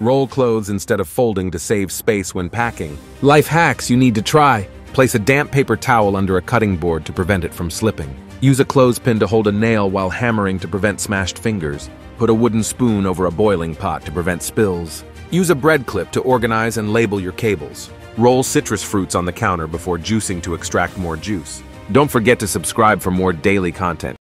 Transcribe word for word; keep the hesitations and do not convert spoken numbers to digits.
Roll clothes instead of folding to save space when packing. Life hacks you need to try. Place a damp paper towel under a cutting board to prevent it from slipping. Use a clothespin to hold a nail while hammering to prevent smashed fingers. Put a wooden spoon over a boiling pot to prevent spills. Use a bread clip to organize and label your cables. Roll citrus fruits on the counter before juicing to extract more juice. Don't forget to subscribe for more daily content.